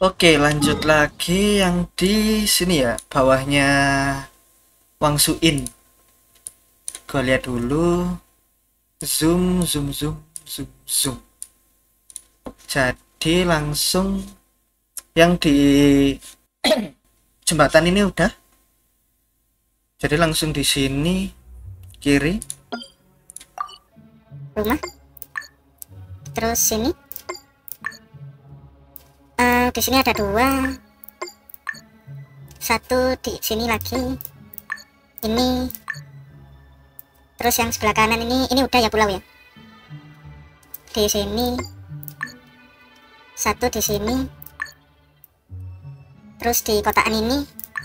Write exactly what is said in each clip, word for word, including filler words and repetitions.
Oke, lanjut lagi yang di sini ya, bawahnya Wang Suin. Gue lihat dulu. Zoom, zoom, zoom, zoom, zoom. Jadi langsung yang di jembatan ini udah. Jadi langsung di sini kiri. Rumah. Terus sini. Uh, di sini ada dua. Satu di sini lagi. Ini. Terus yang sebelah kanan ini, ini udah ya pulau ya. Di sini. Satu di sini. Terus di kotaan ini.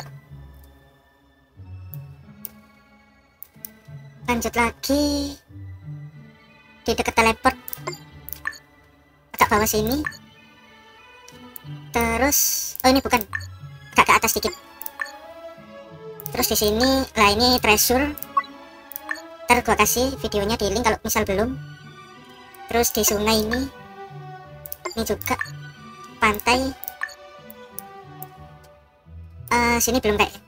Lanjut lagi. Di dekat teleport. Agak bawah sini. Terus, oh ini bukan, agak ke atas dikit. Terus di sini, lah ini treasure. Ntar gua kasih videonya di link kalau misal belum. Terus di sungai ini, ini juga pantai. Uh, sini belum kayak.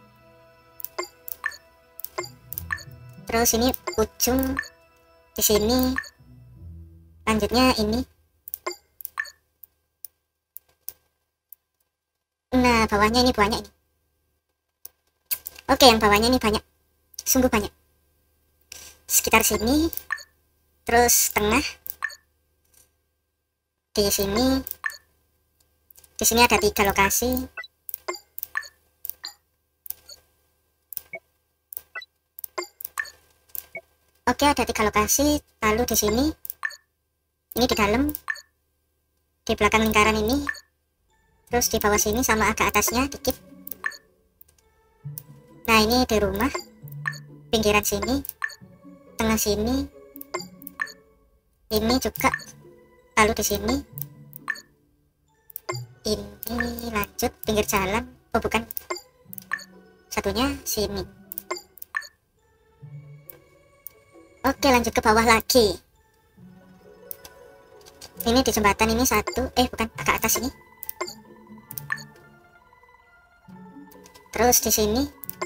Terus ini ujung di sini. Lanjutnya ini. Nah, bawahnya ini banyak ini. Oke, yang bawahnya ini banyak. Sungguh banyak. Sekitar sini. Terus tengah. Di sini. Di sini ada tiga lokasi. Oke, ada tiga lokasi. Lalu di sini. Ini di dalam. Di belakang lingkaran ini. Terus di bawah sini sama agak atasnya dikit. Nah, ini di rumah. Pinggiran sini. Tengah sini. Ini juga. Lalu di sini. Ini lanjut pinggir jalan. Oh, bukan. Satunya sini. Oke, lanjut ke bawah lagi. Ini di jembatan ini satu. Eh, bukan. Agak atas ini. Terus di sini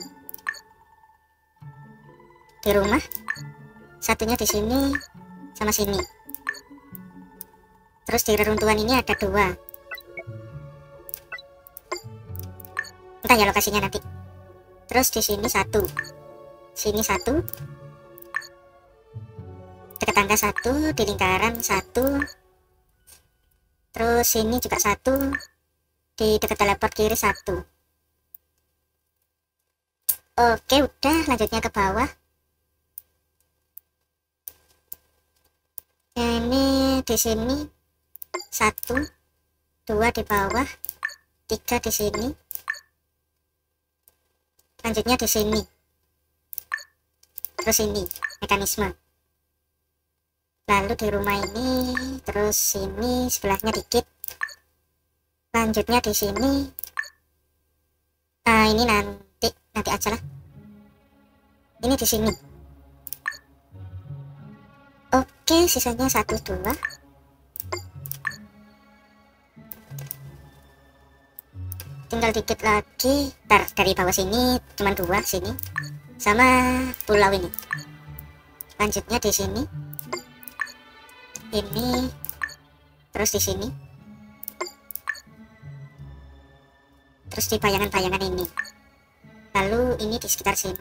di rumah satunya di sini sama sini. Terus di reruntuhan ini ada dua. Entah ya lokasinya nanti. Terus di sini satu, sini satu, dekat tangga satu, di lingkaran satu. Terus sini juga satu, di dekat teleport kiri satu. Oke, udah, lanjutnya ke bawah. Ini di sini satu, dua di bawah, tiga di sini. Lanjutnya di sini. Terus ini mekanisme. Lalu di rumah ini, terus sini sebelahnya dikit. Lanjutnya di sini. Ah, ini nanti. Nanti aja lah. Ini di sini. Oke, sisanya satu dua. Tinggal dikit lagi. Ntar dari bawah sini cuma dua sini. Sama pulau ini. Lanjutnya di sini. Ini. Terus di sini. Terus di bayangan-bayangan ini. Lalu ini di sekitar sini.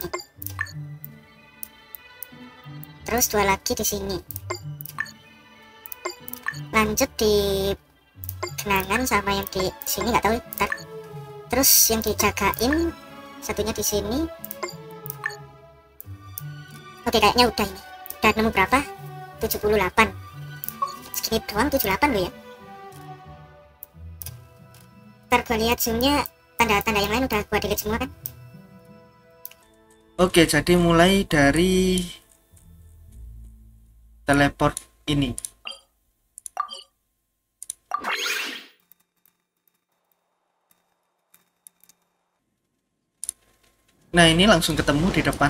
Terus dua lagi di sini. Lanjut di genangan sama yang di sini nggak tahu. Ntar. Terus yang dijagain satunya di sini. Oke, kayaknya udah ini. Udah nemu berapa? tujuh puluh delapan. Segini doang tujuh puluh delapan loh ya. Ntar gue lihat zoomnya. Tanda-tanda yang lain udah gue delete semua kan. Oke, jadi mulai dari teleport ini. Nah, ini langsung ketemu di depan.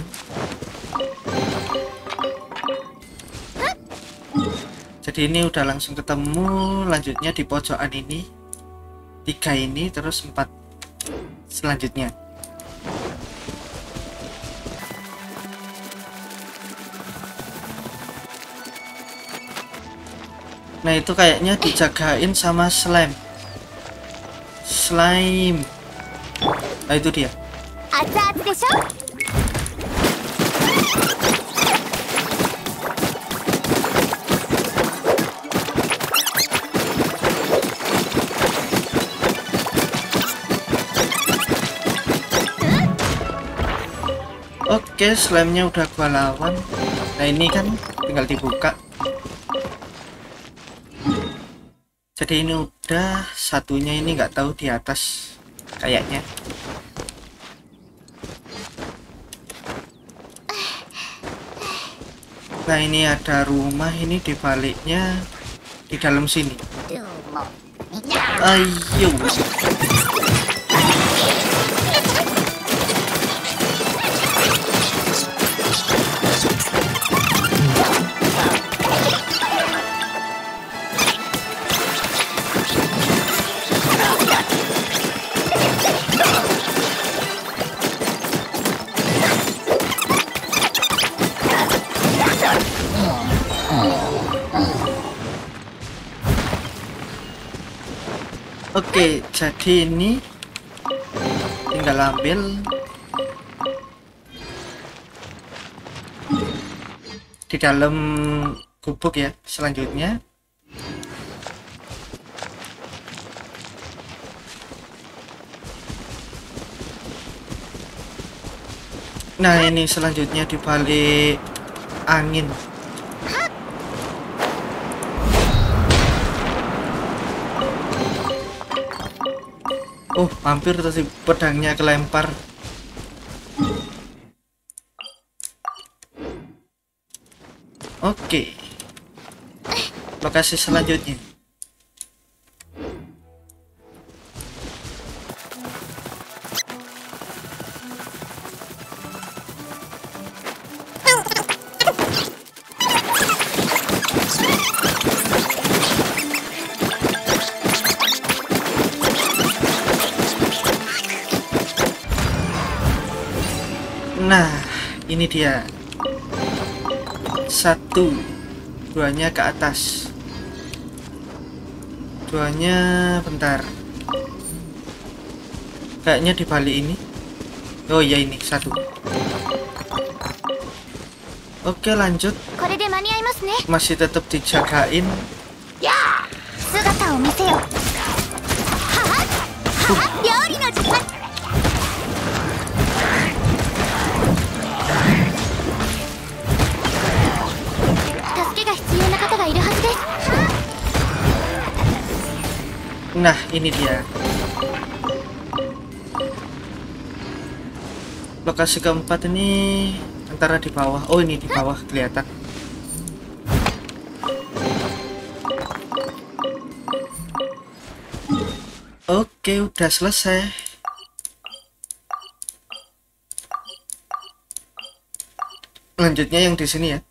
Jadi ini udah langsung ketemu. Lanjutnya di pojokan ini. tiga ini, terus empat selanjutnya. Nah itu kayaknya dijagain sama slime. Slime. Nah itu dia. Oke, slime-nya udah gua lawan. Nah ini kan tinggal dibuka. Jadi ini udah, satunya ini nggak tahu di atas kayaknya. Nah ini ada rumah, ini di baliknya di dalam sini. Ayo. Oke, jadi ini tinggal ambil. Di dalam gubuk ya, selanjutnya. Nah, ini selanjutnya di balik angin. Oh, hampir tadi pedangnya kelempar. Oke. Lokasi selanjutnya. Nah, ini dia. Satu, duanya ke atas. Duanya bentar. Kayaknya di balik ini. Oh iya ini satu. Oke lanjut. Masih tetap dijagain. Nah ini dia lokasi keempat. Ini antara di bawah. Oh ini di bawah kelihatan. Oke udah selesai. Lanjutnya yang di sini ya.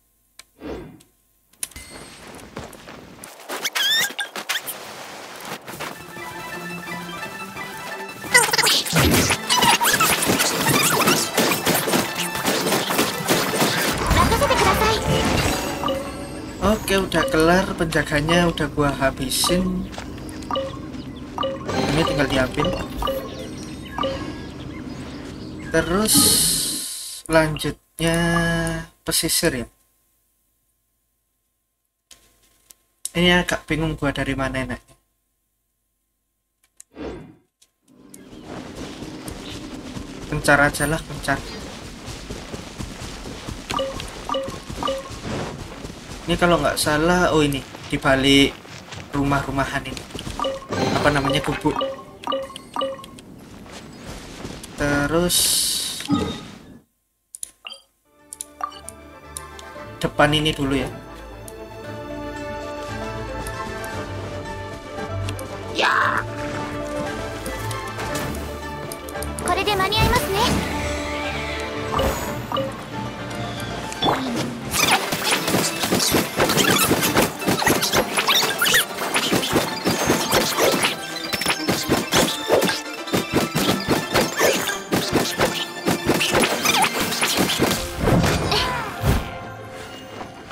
Oke udah kelar, penjaganya udah gua habisin. Ini tinggal diambil. Terus lanjutnya pesisir ya. Ini agak bingung gua dari mana enaknya. Pencar aja lah, pencar. Ini kalau nggak salah, oh ini di balik rumah-rumahan ini. Apa namanya, gubuk. Terus depan ini dulu ya. Ya.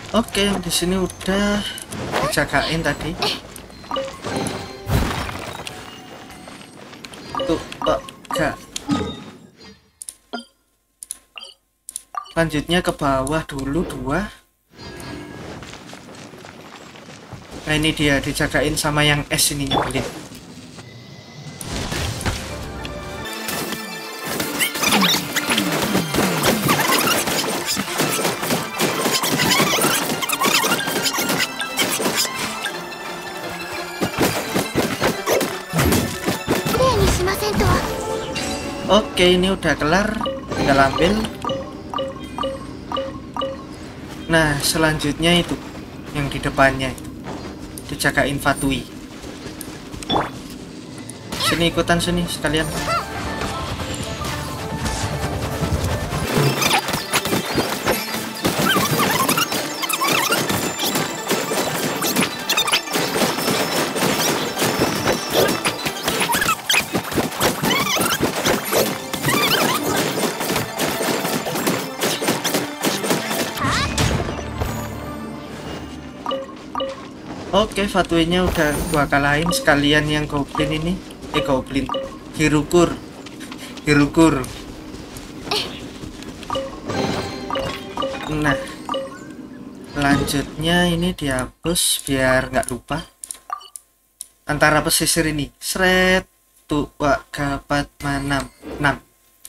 Oke, yang di sini udah dijagain tadi. Tuh, Pak, gak. Lanjutnya ke bawah dulu dua. Nah ini dia dijagain sama yang S ini nyebelin. Oke, ini udah kelar, tinggal ambil. Nah, selanjutnya itu yang di depannya itu dijagain Fatui. Sini ikutan sini sekalian. Oke, Fatuinya udah gua kalahin, sekalian yang goblin ini. Eh goblin, Hirukur. Hirukur. Nah, lanjutnya ini dihapus biar nggak lupa. Antara pesisir ini, seret tua kapat manam enam.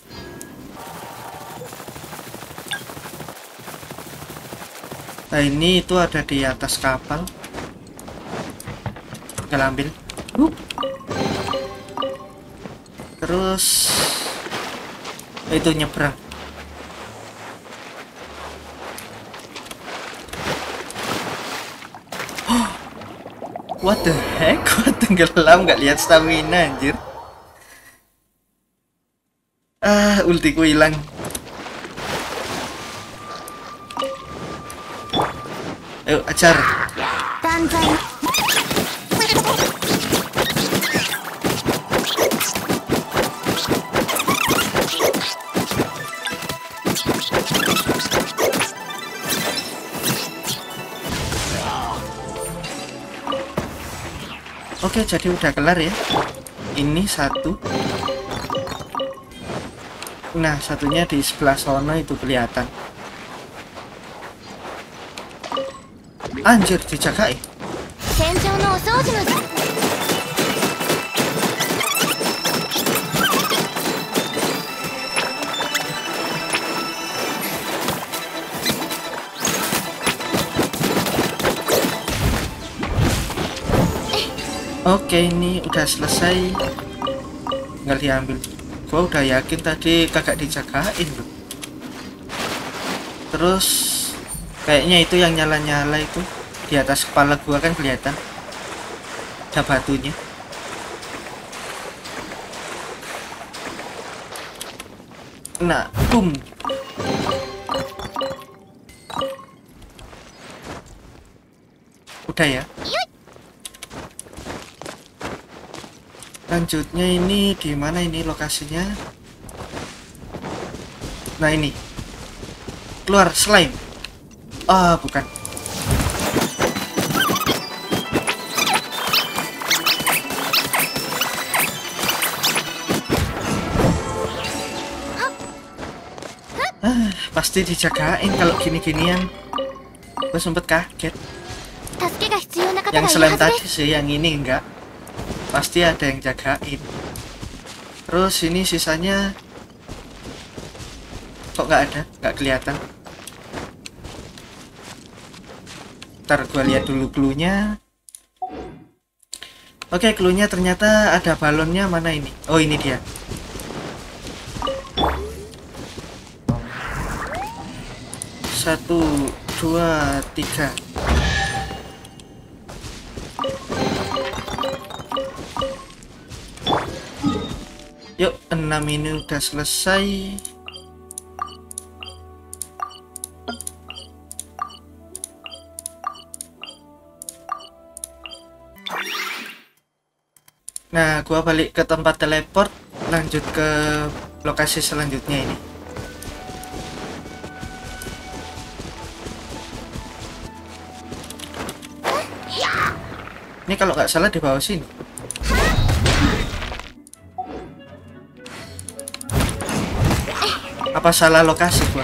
Nah ini itu ada di atas kapal. Tinggal ambil. Uh. Terus itu nyebrang. Oh, what the heck? Gua tenggelam nggak lihat stamina anjir. Ah, ultiku hilang. Ayo ajar. Oke, jadi udah kelar ya. Ini satu. Nah, satunya di sebelah sana itu kelihatan. Anjir, dijagain. Oke, ini udah selesai. Tinggal diambil. Gua udah yakin tadi kagak dijagain loh. Terus kayaknya itu yang nyala-nyala itu di atas kepala gua kan kelihatan. Ada batunya. Nah, boom. Udah ya. Lanjutnya ini di mana ini lokasinya? Nah ini keluar slime. Ah, bukan. Ah, pasti dijagain kalau gini-ginian. Gue sempet kaget. Yang slime tadi sih, yang ini enggak. Pasti ada yang jagain. Terus ini sisanya kok nggak ada, nggak kelihatan. Ntar gua lihat dulu cluenya. Oke, cluenya ternyata ada balonnya. Mana ini? Oh, ini dia. Satu, dua, tiga. Yuk, enam ini udah selesai. Nah, gua balik ke tempat teleport, lanjut ke lokasi selanjutnya ini. Ini kalau nggak salah di bawah sini. Apa salah lokasi gua?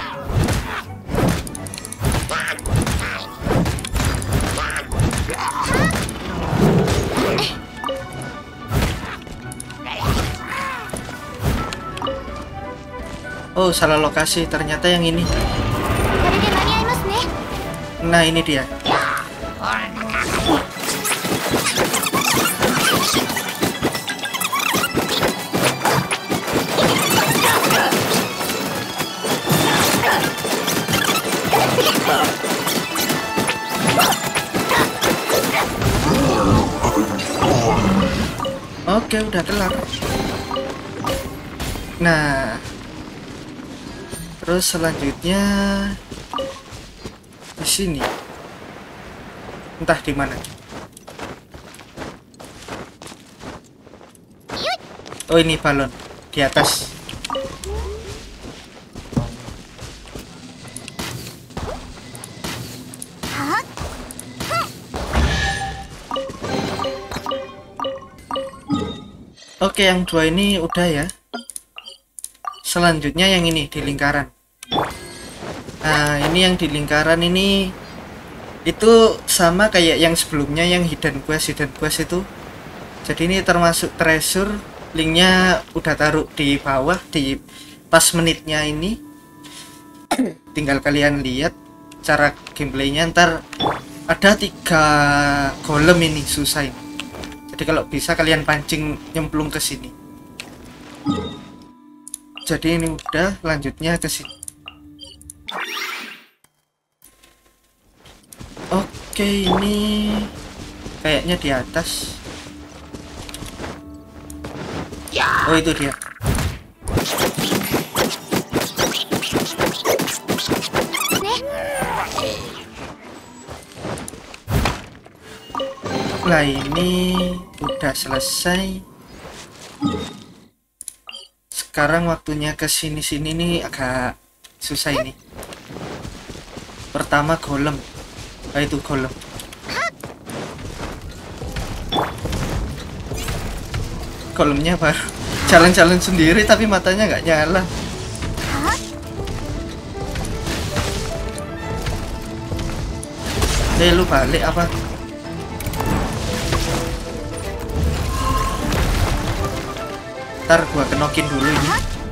Oh, salah lokasi. Ternyata yang ini. Nah, ini dia. Oke, udah kelar. Nah, terus selanjutnya di sini. Entah di mana. Oh, ini balon di atas. Oke, yang dua ini udah ya. Selanjutnya yang ini di lingkaran. Nah, ini yang di lingkaran ini itu sama kayak yang sebelumnya, yang hidden quest hidden quest itu. Jadi ini termasuk treasure. Linknya udah taruh di bawah di pas menitnya ini. Tinggal kalian lihat cara gameplaynya. Ntar ada tiga golem ini, susah ini. Jadi kalau bisa kalian pancing nyemplung ke sini. Jadi ini udah, lanjutnya ke sini. Oke, ini kayaknya di atas. Oh, itu dia. Lah, ini udah selesai. Sekarang waktunya ke sini-sini nih, agak susah ini. Pertama golem. Ah, itu golem. Golemnya baru jalan-jalan sendiri tapi matanya nggak nyala. Eh, lu balik apa? Ntar gua kenokin dulu ini.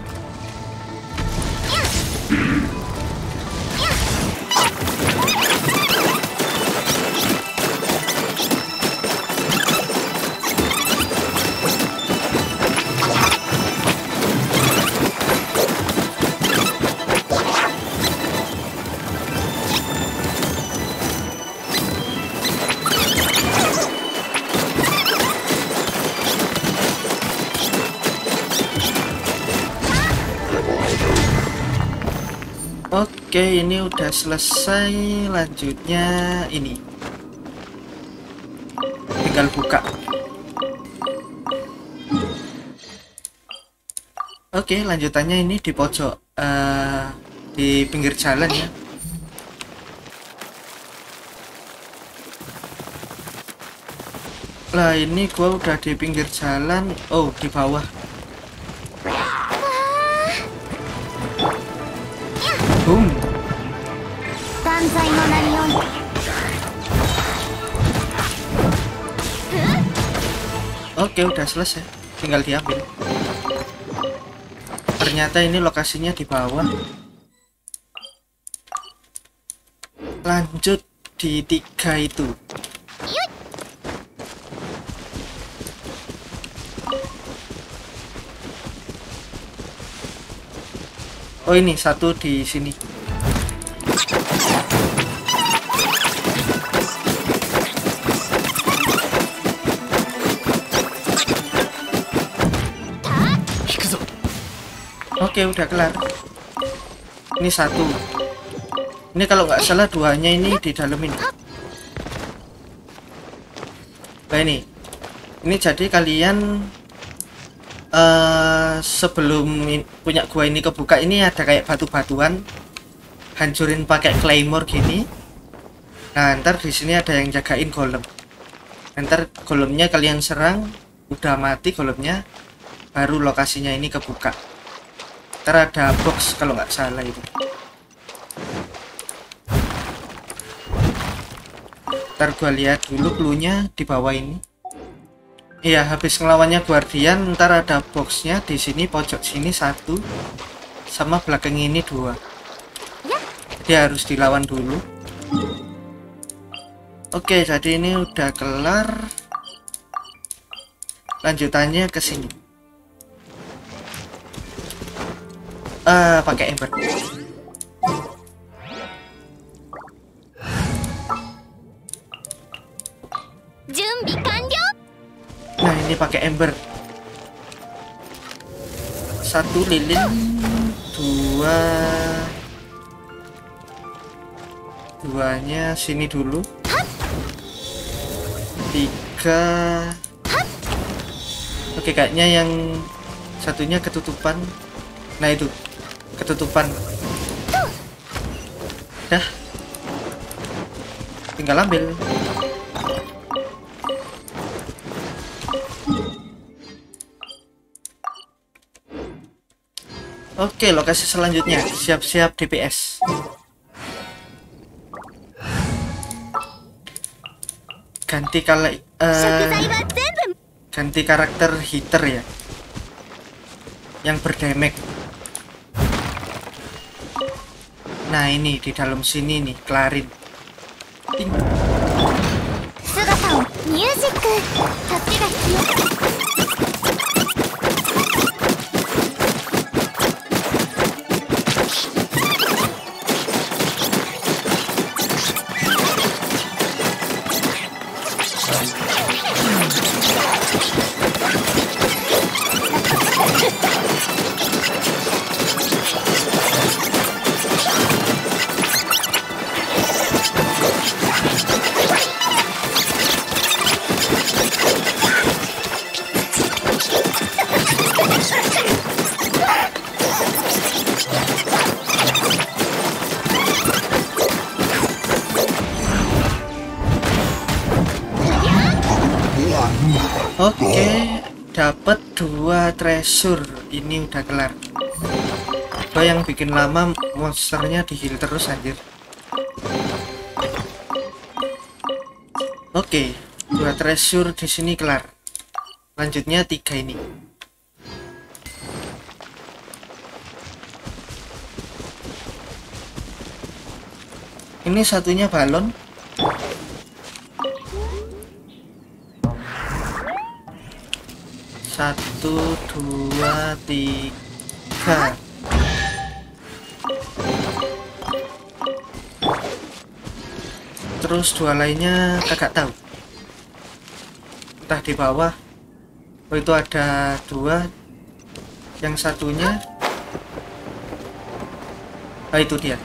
Oke, ini udah selesai. Lanjutnya ini. Tinggal buka. Oke, lanjutannya ini di pojok, uh, di pinggir jalan ya. Lah, ini gua udah di pinggir jalan. Oh, di bawah. Boom. Oke, udah selesai. Tinggal diambil. Ternyata ini lokasinya di bawah. Lanjut di tiga itu. Oh, ini satu di sini. Oke, udah kelar. Ini satu. Ini kalau nggak salah duanya ini di dalam ini. Nah, ini. Ini jadi kalian Uh, sebelum punya gua ini kebuka, ini ada kayak batu-batuan, hancurin pakai claymore gini. Nah, ntar di sini ada yang jagain golem. Ntar golemnya kalian serang, udah mati golemnya, baru lokasinya ini kebuka. Ntar ada box kalau nggak salah itu. Ntar gua lihat dulu cluenya di bawah ini. Iya, habis ngelawannya Guardian, ntar ada boxnya di sini pojok sini satu, sama belakang ini dua. Dia harus dilawan dulu. Oke, jadi ini udah kelar. Lanjutannya ke sini. Ah, pakai ember. Nah, ini pakai ember. Satu lilin, dua, duanya sini dulu. Tiga. Oke, kayaknya yang satunya ketutupan. Nah, itu ketutupan. Dah, tinggal ambil. Oke, lokasi selanjutnya siap-siap D P S. Ganti kali uh, ganti karakter hitter ya, yang berdamage. Nah, ini di dalam sini nih, kelarin. Ting. Oke, dapat dua treasure. Ini udah kelar. Apa yang bikin lama monsternya di heal terus anjir. Oke, dua treasure di sini kelar. Lanjutnya tiga ini. Ini satunya balon. Satu, dua, tiga. Terus dua lainnya kagak tahu. Entah di bawah. Oh, itu ada dua. Yang satunya. Oh, itu dia.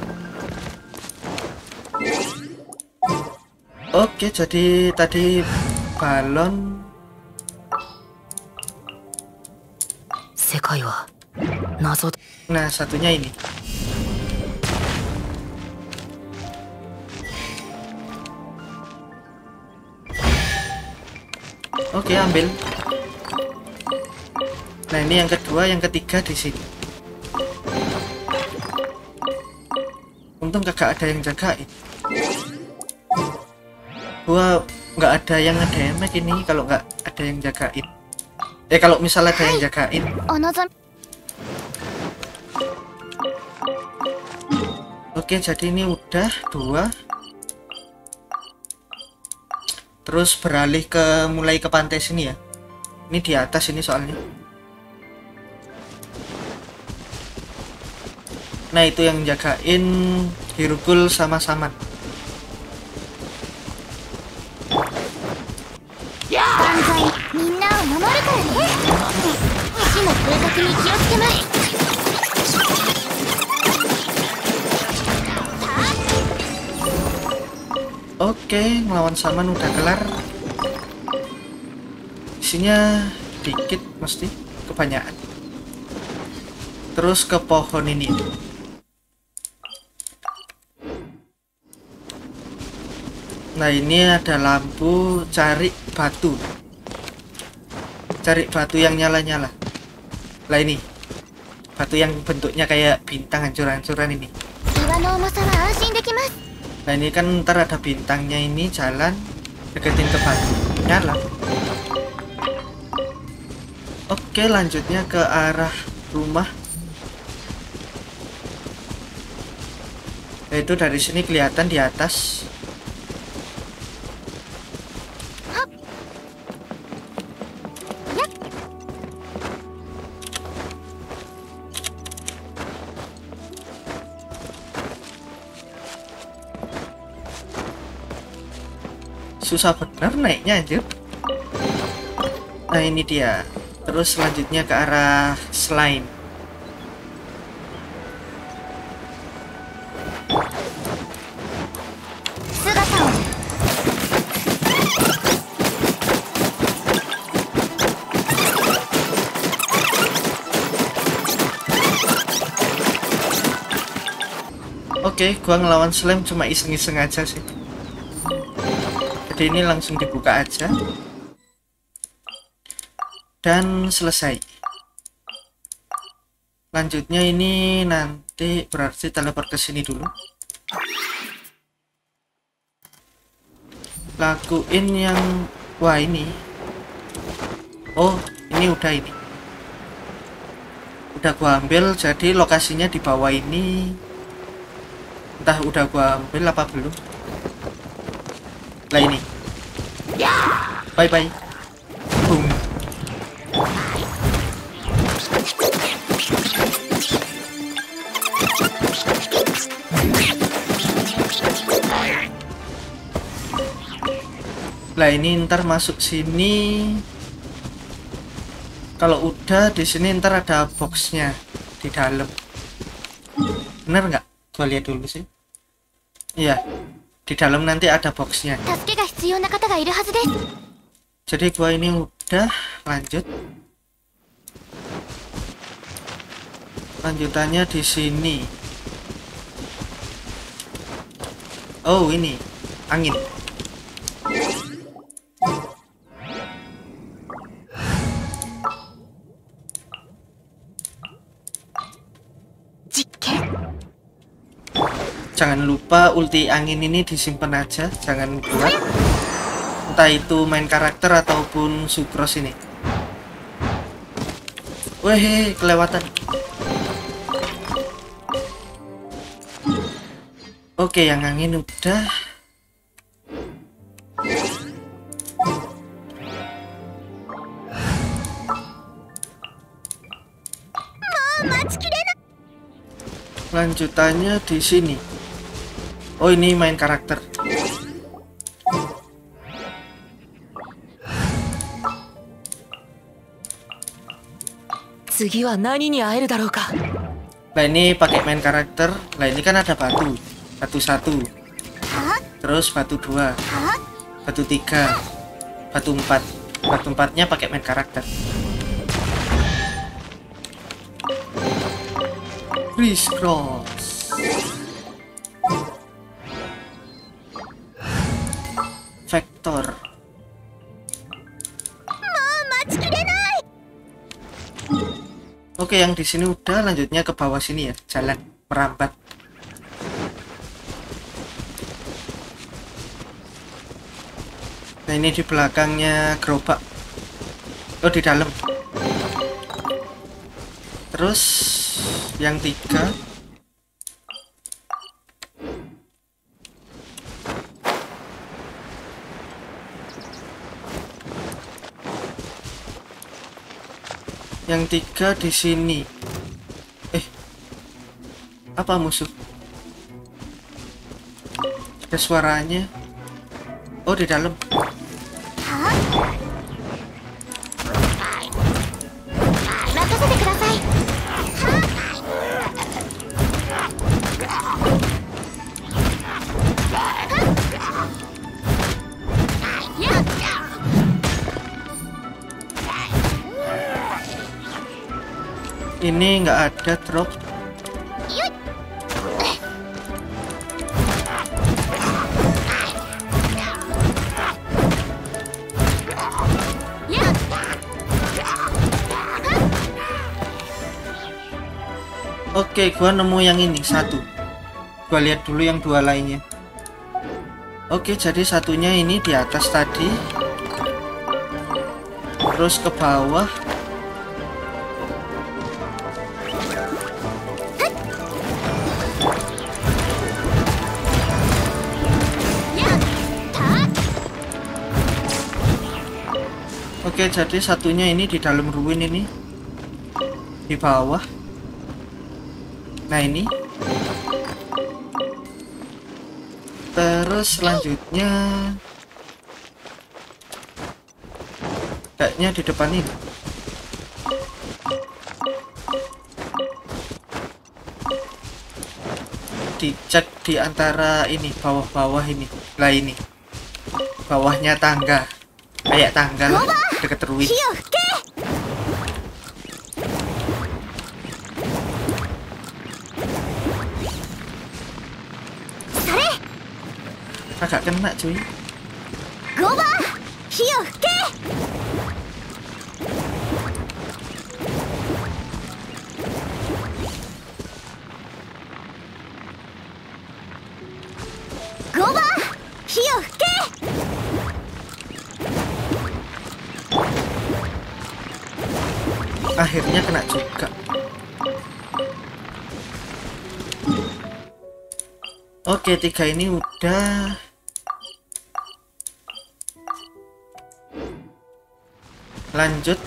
Oke, jadi tadi balon. Nah, satunya ini. Oke, ambil. Nah, ini yang kedua, yang ketiga di sini. Untung kagak ada yang jagain. Gua nggak ada yang nge-damage ini kalau nggak ada yang jagain. Eh, kalau misalnya ada yang jagain. Oke, jadi ini udah dua. Terus beralih ke mulai ke pantai sini ya. Ini di atas ini soalnya. Nah, itu yang jagain Hirukul sama Saman. Oke, melawan Saman udah kelar. Isinya dikit mesti, kebanyakan. Terus ke pohon ini. Nah, ini ada lampu cari batu. Cari batu yang nyala-nyala. Lah ini. Batu yang bentuknya kayak bintang hancur-hancuran ini. Nah, ini kan ntar ada bintangnya ini jalan deketin ke batu. Nyala. Oke, lanjutnya ke arah rumah. Itu dari sini kelihatan di atas. Susah bener naiknya anjir. Nah, ini dia. Terus selanjutnya ke arah slime. Oke, gua ngelawan slime cuma iseng-iseng aja sih. Jadi ini langsung dibuka aja. Dan selesai. Lanjutnya ini nanti berarti teleport ke sini dulu. Lakuin yang wah ini. Oh, ini udah ini. Udah gua ambil, jadi lokasinya di bawah ini. Entah udah gua ambil apa belum. Lah ini. Bye bye. Boom. Lah ini ntar masuk sini. Kalau udah di sini ntar ada boxnya di dalam. Bener nggak? Gua lihat dulu sih. Iya. Di dalam nanti ada boxnya. Jadi gua ini udah lanjut. Lanjutannya di sini. Oh, ini angin. Jangan lupa ulti angin ini disimpan aja, jangan buat. Entah itu main karakter ataupun Sucrose ini. Weh, kelewatan. Oke, yang angin udah. Lanjutannya di sini. Oh, ini main karakter. Nah, ini pakai main karakter. Nah, ini kan ada batu. Batu satu. Terus batu dua. Batu tiga. Batu empat. Batu empatnya pakai main karakter. Criss cross. Vector. Oke, yang di sini udah, lanjutnya ke bawah sini ya, jalan merambat. Nah, ini di belakangnya gerobak. Oh, di dalam. Terus yang tiga. Yang tiga di sini. Eh, apa musuh? Ada suaranya. Oh, di dalam. Ini nggak ada drop. Oke, gua nemu yang ini satu. Gua lihat dulu yang dua lainnya. Oke, jadi satunya ini di atas tadi, terus ke bawah. Oke, jadi satunya ini di dalam ruin ini, di bawah. Nah ini. Terus selanjutnya kayaknya di depan ini. Dicek di antara ini, bawah-bawah ini. Lah ini. Bawahnya tangga. Kayak tangga lah, deket ruin. Agak kena cuy. Goba, hiyo, ke. Goba, hiyo, ke. Akhirnya kena juga. Oke, tiga ini udah. Lanjut.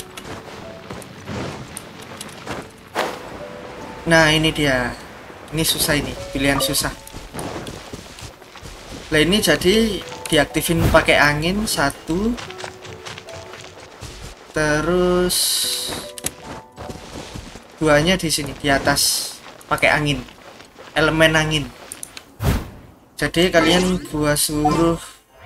Nah ini dia. Ini susah ini, pilihan susah. Nah ini jadi diaktifin pakai angin satu. Terus duanya di sini di atas pakai angin, elemen angin. Jadi kalian gua suruh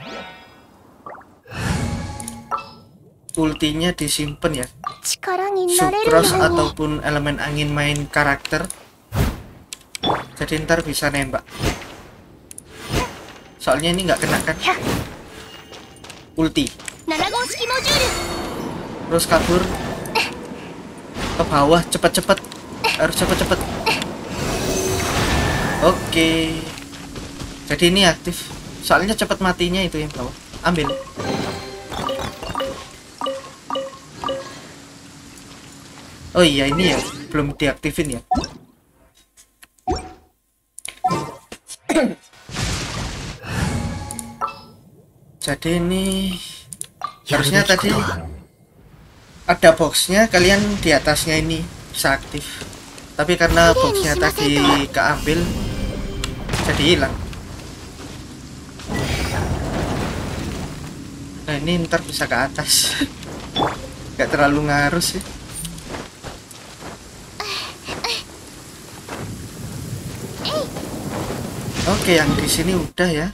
ultinya disimpan ya, Sucrose ataupun elemen angin main karakter, jadi ntar bisa nembak. Soalnya ini nggak kena kan ulti. Terus kabur ke bawah, cepet-cepet, harus cepet-cepet. Oke, jadi ini aktif, soalnya cepet matinya itu yang bawah. Ambil. Oh iya ini ya, belum diaktifin ya. Jadi ini harusnya tadi ada boxnya, kalian di atasnya ini bisa aktif. Tapi karena boxnya tadi keambil, jadi hilang. Nah ini ntar bisa ke atas. Gak terlalu ngaruh sih. Oke, yang di sini udah ya.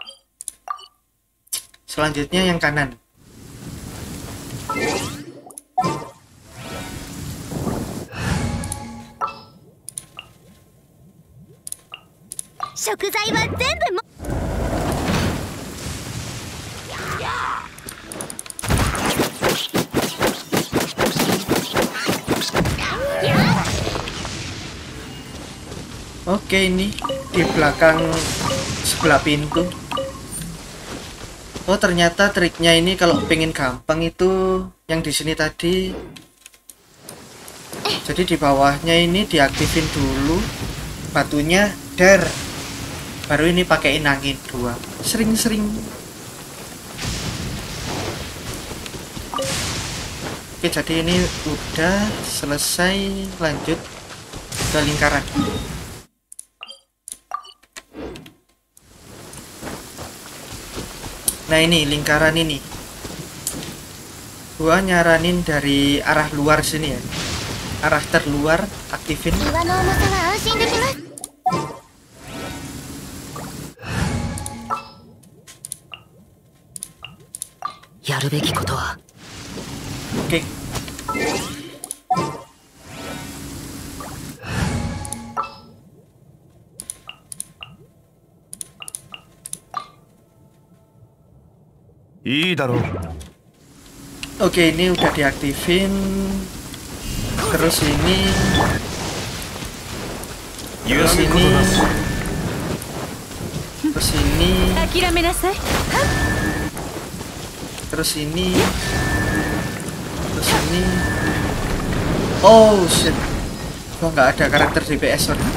Selanjutnya yang kanan. Oke, ini di belakang sebelah pintu. Oh ternyata triknya ini kalau pengen gampang itu yang di sini tadi. Jadi di bawahnya ini diaktifin dulu batunya, der. Baru ini pakaiin angin dua. Sering-sering. Oke, jadi ini udah selesai. Lanjut ke lingkaran. Nah ini lingkaran ini, gua nyaranin dari arah luar sini ya, arah terluar aktifin. Oke. Oke, ini udah diaktifin. Terus ini Terus ini, terus ini, terus ini, terus ini. Oh shit, gua nggak ada karakter D P S, sorry.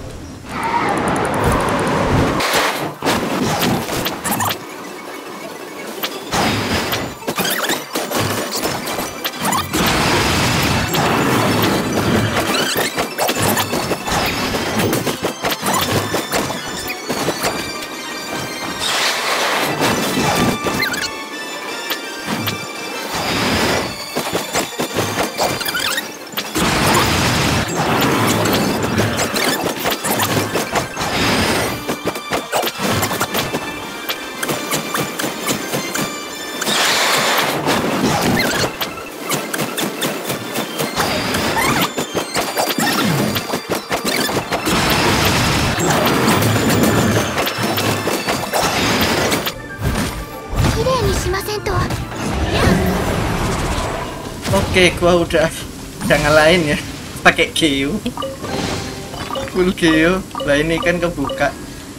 Oke, gua udah udah ngalahin ya pakai Geo, full Geo. Lah ini kan kebuka.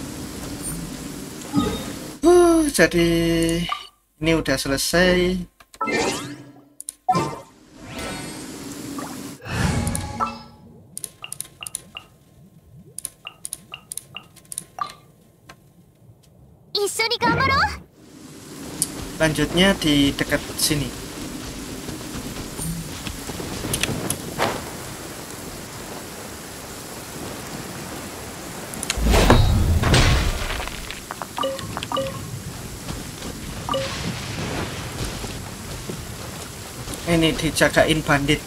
Uh, jadi ini udah selesai. Lanjutnya di dekat sini. Ini dijagain bandit.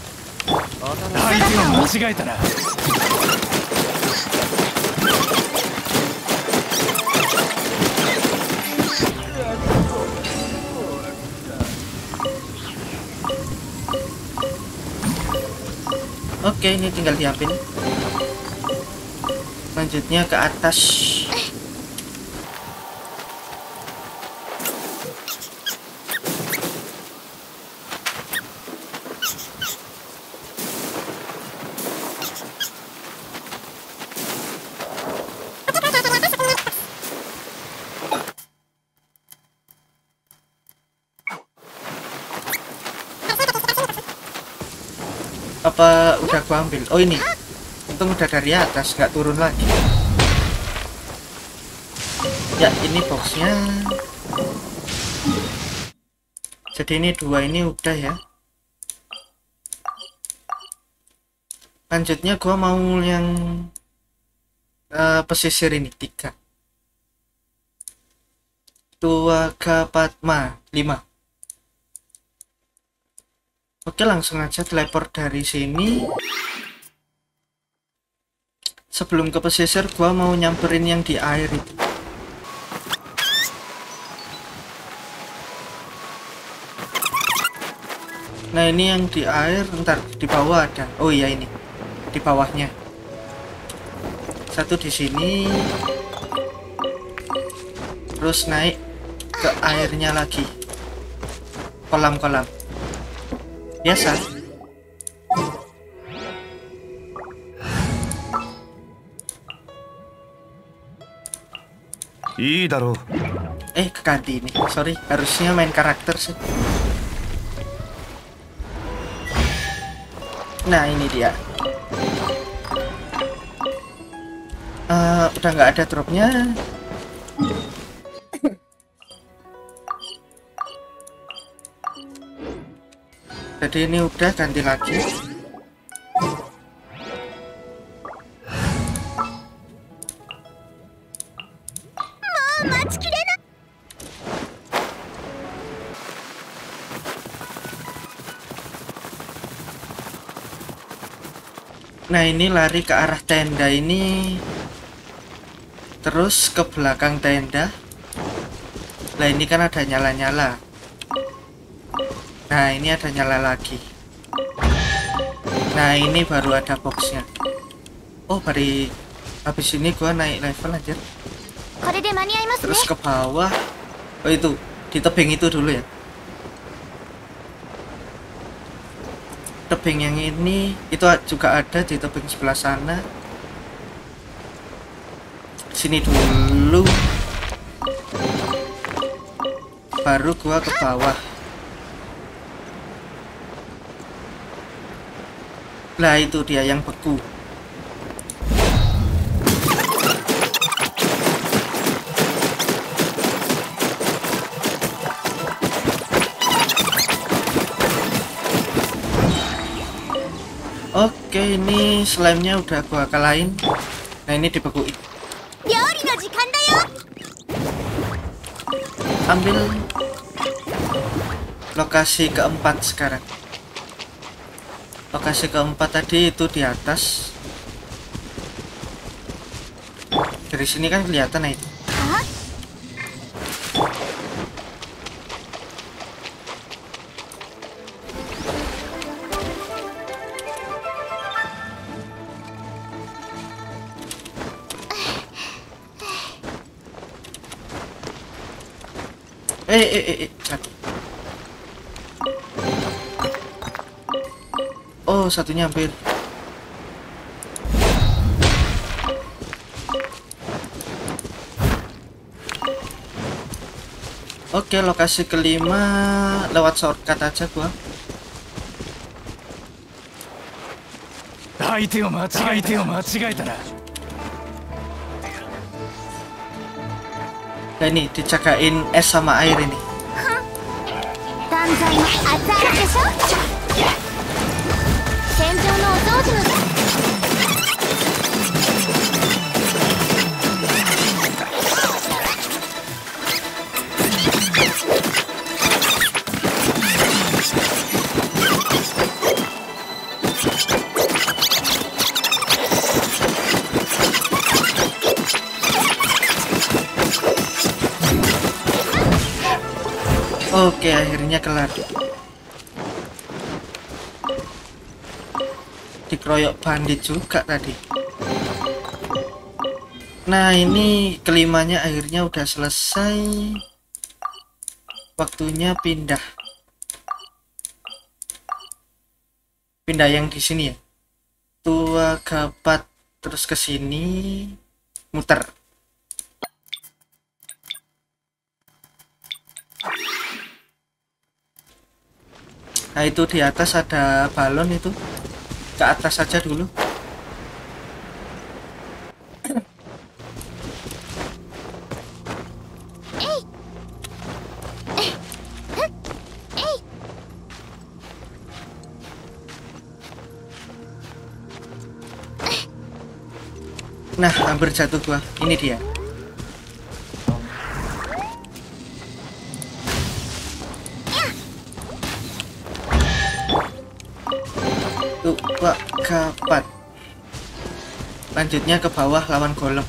Oke, ini tinggal diapin. Lanjutnya ke atas. Apa udah gua ambil? Oh ini, untung udah dari atas, nggak turun lagi. Ya ini boxnya. Jadi ini dua ini udah ya. Lanjutnya gua mau yang uh, pesisir ini tiga. Dua Kapatma lima. Oke, langsung aja teleport dari sini. Sebelum ke pesisir, gua mau nyamperin yang di air itu. Nah, ini yang di air, ntar di bawah ada. Oh iya ini, di bawahnya. Satu di sini. Terus naik ke airnya lagi. Kolam-kolam. Biasa. Eh, keganti ini. Sorry, harusnya main karakter sih. Nah, ini dia. Uh, udah nggak ada dropnya. Jadi ini udah ganti lagi. Nah ini lari ke arah tenda ini, terus ke belakang tenda. Nah ini kan ada nyala-nyala. Nah ini ada nyala lagi. Nah ini baru ada boxnya. Oh dari habis ini gua naik level aja. Terus ke bawah. Oh itu di tebing itu dulu ya. Tebing yang ini itu juga ada di tebing sebelah sana. sini dulu, baru gua ke bawah. Lah itu dia yang beku. Oke, ini slime-nya udah gua kalahin. Nah, ini dibekuin. Ambil lokasi keempat sekarang. Lokasi keempat tadi itu di atas. Dari sini kan kelihatan, nah itu. Eh, eh, eh, eh, satu. Oh, satunya hampir. Oke, lokasi kelima lewat shortcut aja gua. 相手を間違えて間違えたら Nah ini dicagain es sama air ini. Oke, akhirnya kelar. Dikeroyok bandit juga tadi. Nah, ini kelimanya akhirnya udah selesai. Waktunya pindah. Pindah yang di sini ya. Tua gapat terus ke sini, muter. Nah itu di atas ada balon itu, ke atas saja dulu. Nah hampir jatuh gua, ini dia. Tua gapat. Lanjutnya ke bawah lawan golem.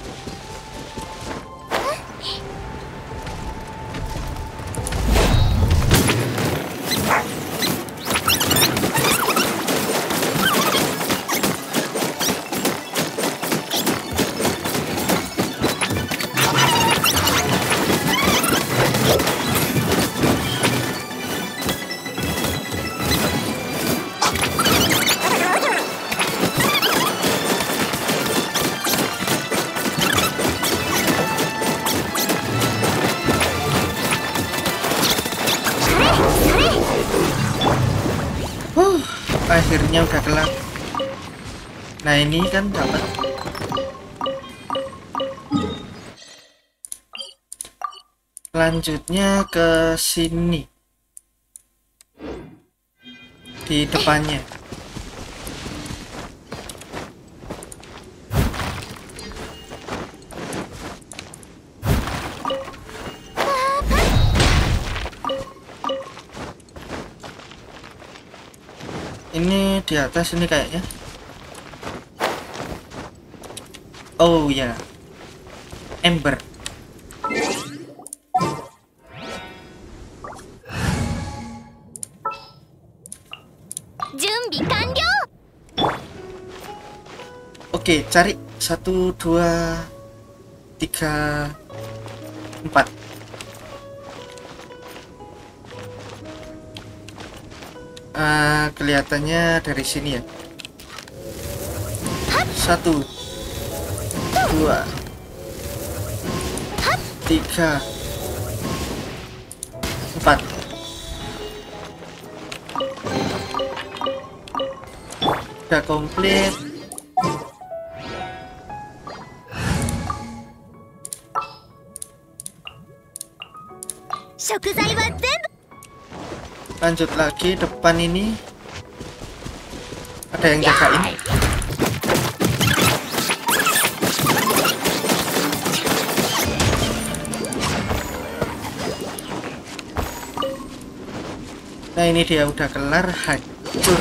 Akhirnya udah kelar. Nah ini kan dapat. Lanjutnya ke sini, di depannya. Ini di atas ini kayaknya. Oh ya, yeah. Ember. Oke, cari satu, dua, tiga, empat. Uh, kelihatannya dari sini ya. Satu, dua, tiga, empat. Udah komplit. Lanjut lagi depan ini. Ada yang jagain. Nah ini dia udah kelar, hancur.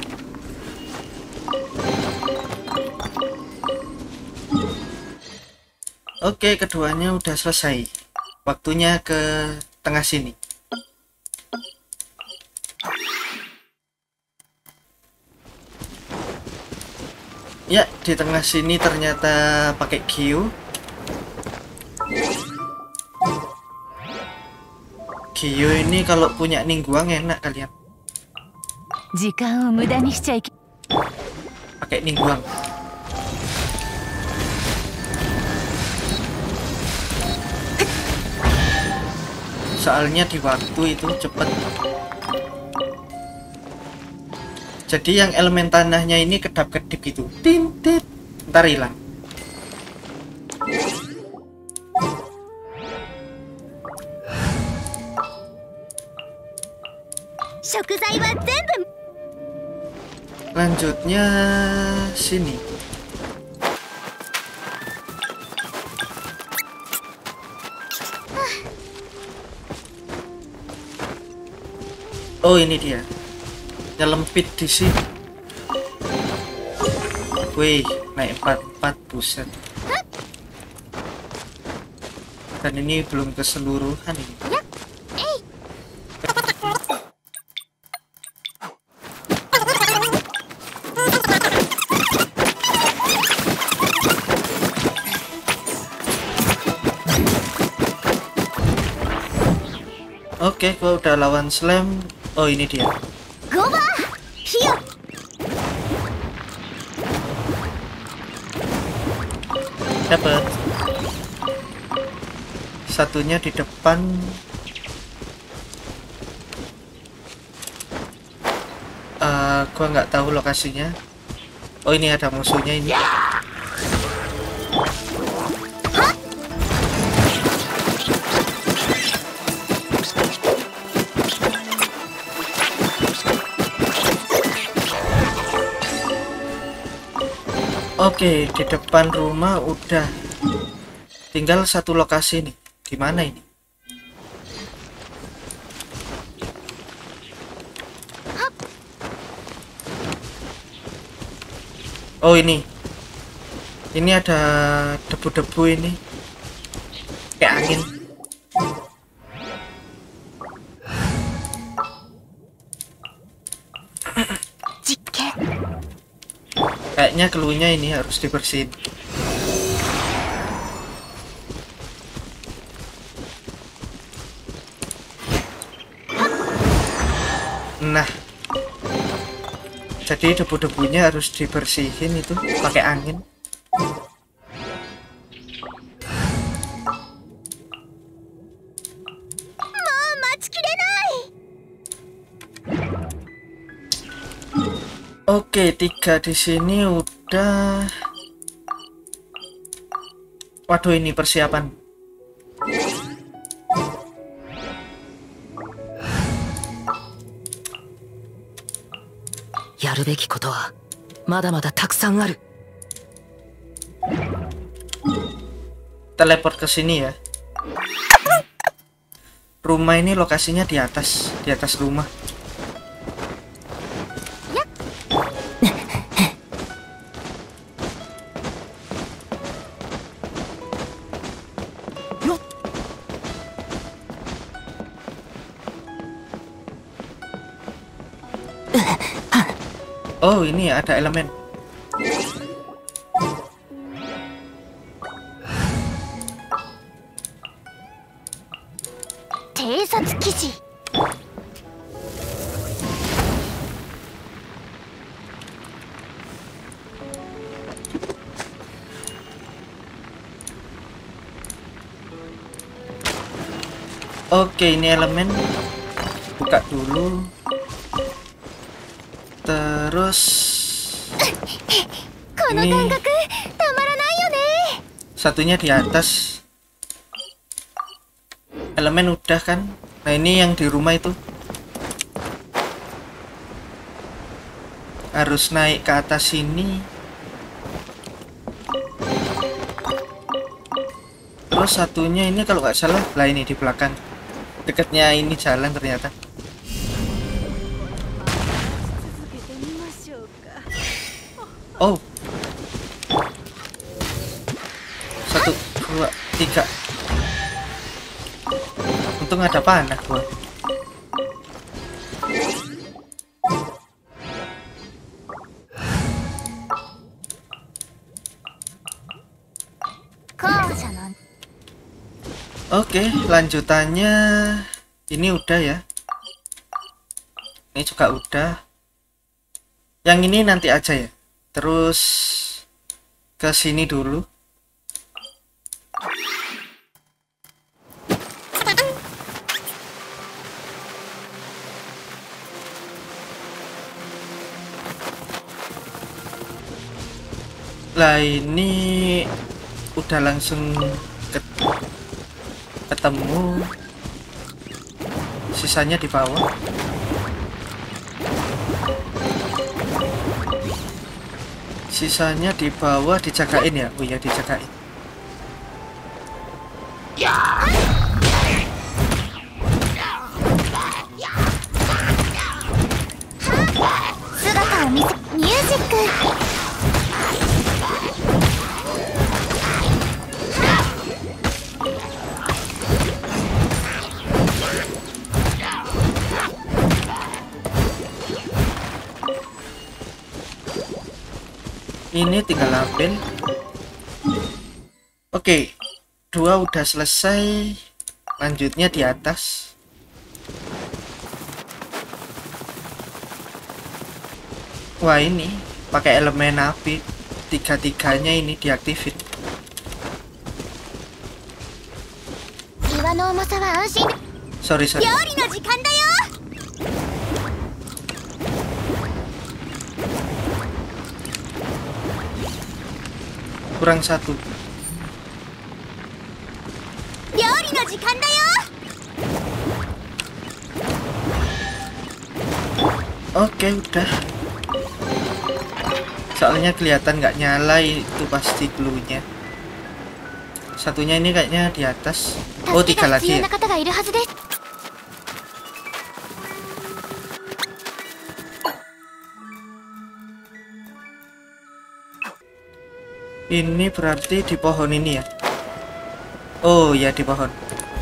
Oke, keduanya udah selesai. Waktunya ke tengah sini. Ya, di tengah sini ternyata pakai Gyu. Gyu ini kalau punya Ningguang enak kalian. Pakai Ningguang. Soalnya di waktu itu cepet. Jadi yang elemen tanahnya ini kedap-kedip gitu, tintit, ntar hilang. Lanjutnya sini. Oh ini dia. Nyelempit di sini. Wih, naik empat empat, buset. Dan ini belum keseluruhan ini. Oke, gua udah lawan slam. Oh ini dia. Dapat. Satunya di depan. Uh, gua nggak tahu lokasinya. Oh ini ada musuhnya ini. Oke, di depan rumah udah. Tinggal satu lokasi nih. Di mana ini? Oh ini. Ini ada debu-debu ini. Kayak angin. Kayaknya keluarnya ini harus dibersihin. Nah, jadi debu-debunya harus dibersihin itu pakai angin. Oke, tiga di sini udah. Waduh, ini persiapan. Yarubeki koto wa mada-mada takusan aru. Teleport ke sini ya. Rumah ini lokasinya di atas, di atas rumah. Oh ini ada elemen. Oke, ini elemen buka dulu. Terus ini satunya di atas. Elemen udah kan. Nah, ini yang di rumah itu harus naik ke atas sini. Terus satunya ini kalau nggak salah lah, ini di belakang dekatnya ini jalan ternyata. Oh, satu dua tiga. Untung ada panah gua. Oke, lanjutannya ini udah ya. Ini juga udah. Yang ini nanti aja ya. Terus ke sini dulu. Lah ini udah langsung ke ketemu. Sisanya di bawah. Sisanya di bawah dijagain ya. Oh iya, dijagain. Ini tinggal ambil. Oke, dua udah selesai. Lanjutnya di atas. Wah, ini pakai elemen api. Tiga-tiganya ini diaktifin. Sorry, sorry. Kurang satu. Oke, udah. Soalnya kelihatan nggak nyala, itu pasti clue-nya. Satunya ini kayaknya di atas. Oh, tiga lagi ya. Ini berarti di pohon ini ya. Oh ya, di pohon.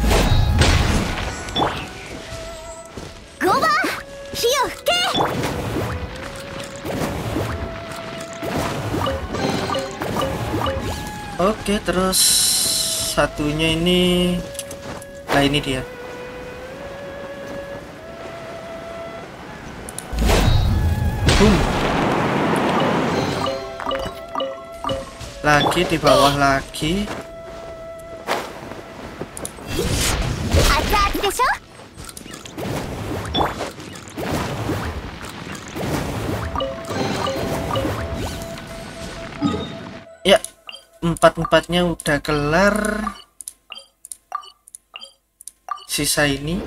Oke, terus satunya ini. Nah, ini dia. Boom. Lagi di bawah lagi. Ya, empat-empatnya udah kelar. Sisa ini.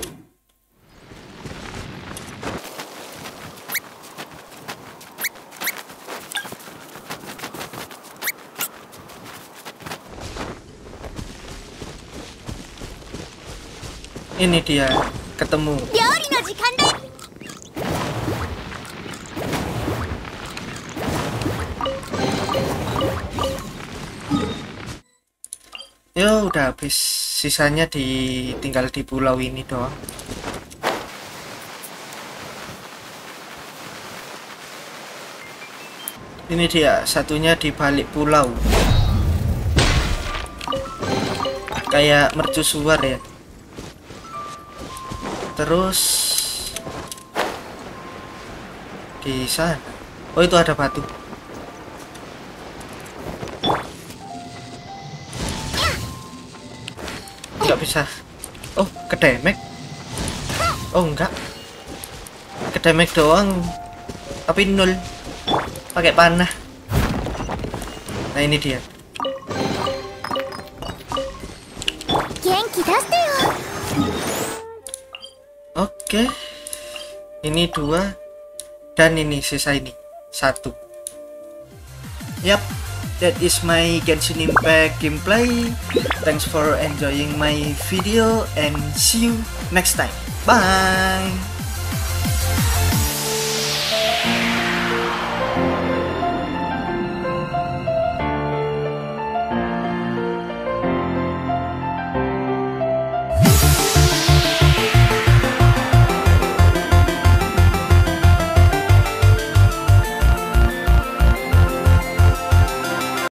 Ini dia, ketemu. Ya udah habis. Sisanya di tinggal di pulau ini doang. Ini dia, satunya di balik pulau. Kayak mercusuar ya. Terus di sana. Oh, itu ada batu. Nggak bisa. Oh, ke damage. Oh enggak, ke damage doang tapi nol pakai panah. Nah ini dia. Oke, ini dua dan ini sisa ini satu. Yap, that is my Genshin Impact gameplay. Thanks for enjoying my video and see you next time. Bye.